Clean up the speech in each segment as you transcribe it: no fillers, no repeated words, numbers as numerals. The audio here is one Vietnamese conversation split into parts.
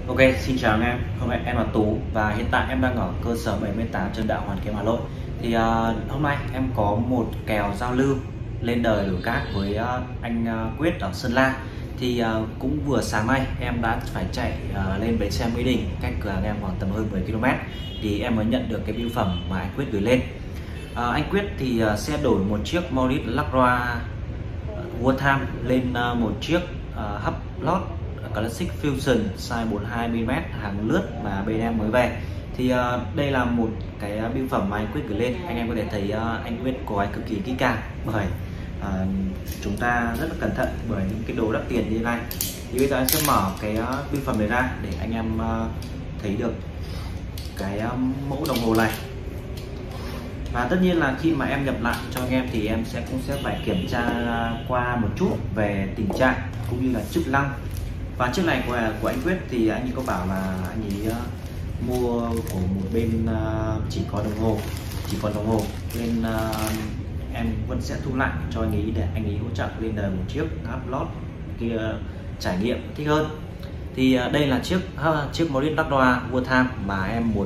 Ok, xin chào anh em. Hôm nay em là Tú và hiện tại em đang ở cơ sở 78 Trần Đạo Hoàn Kiếm Hà Nội. Hôm nay em có một kèo giao lưu lên đời đổi cát với anh Quyết ở Sơn La. Cũng vừa sáng nay em đã phải chạy lên bến xe Mỹ Đình, cách cửa hàng em khoảng tầm hơn 10 km thì em mới nhận được cái bưu phẩm mà anh Quyết gửi lên. Anh Quyết sẽ đổi một chiếc Maurice Lacroix World Time lên một chiếc hub lót Classic Fusion size 42mm hàng lướt mà bên em mới về. Đây là một cái bưu phẩm mà anh Quyết gửi lên. Anh em có thể thấy anh Quyết có ai cực kỳ kỹ càng, bởi chúng ta rất là cẩn thận bởi những cái đồ đắt tiền như thế này. Thì bây giờ em sẽ mở cái bưu phẩm này ra để anh em thấy được cái mẫu đồng hồ này. Và tất nhiên là khi mà em nhập lại cho anh em thì em cũng sẽ phải kiểm tra qua một chút về tình trạng cũng như là chức năng. Và chiếc này của anh Quyết thì anh ấy có bảo là anh ấy mua của một bên chỉ còn đồng hồ nên em vẫn sẽ thu lại cho anh ấy để anh ấy hỗ trợ lên đời một chiếc upload kia trải nghiệm thích hơn. Đây là chiếc Maurice Lacroix World Time mà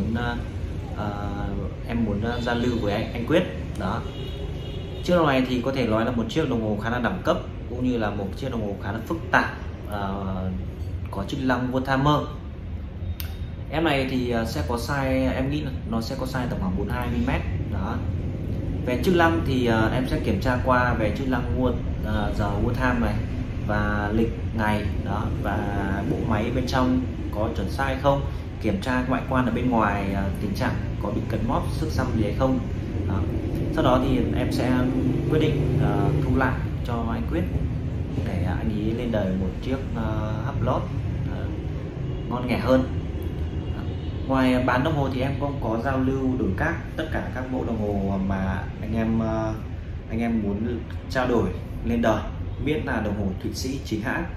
em muốn giao lưu với anh Quyết đó. Chiếc đồng này thì có thể nói là một chiếc đồng hồ khá là đẳng cấp cũng như là một chiếc đồng hồ khá là phức tạp, có chức năng World Timer. Em này thì sẽ có size, em nghĩ nó sẽ có size tầm khoảng 42mm đó. Về chức năng thì em sẽ kiểm tra qua về chức năng giờ World Time này và lịch ngày đó, và bộ máy bên trong có chuẩn sai không, kiểm tra ngoại quan ở bên ngoài tình trạng có bị cấn móp sức xăm gì hay không đó. Sau đó thì em sẽ quyết định thu lại cho anh Quyết để anh ấy lên đời một chiếc upload ngon nghẻ hơn. Ngoài bán đồng hồ thì em cũng có giao lưu đổi các tất cả các mẫu đồng hồ mà anh em muốn trao đổi lên đời, biết là đồng hồ Thụy Sĩ chính hãng.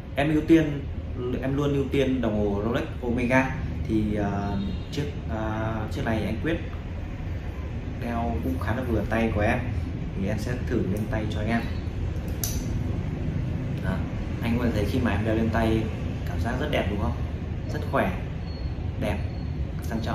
Em luôn ưu tiên đồng hồ Rolex Omega. Chiếc này anh Quyết đeo cũng khá là vừa tay của em, thì em sẽ thử lên tay cho anh em. Anh có thể thấy khi mà em đeo lên tay cảm giác rất đẹp đúng không, rất khỏe, đẹp, sang trọng.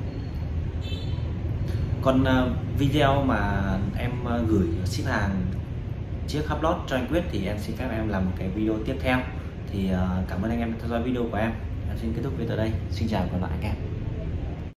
Còn video mà em gửi ship hàng chiếc Hublot cho anh Quyết thì em xin phép em làm một cái video tiếp theo. Cảm ơn anh em theo dõi video của em xin kết thúc video tại đây. Xin chào và gặp lại anh em.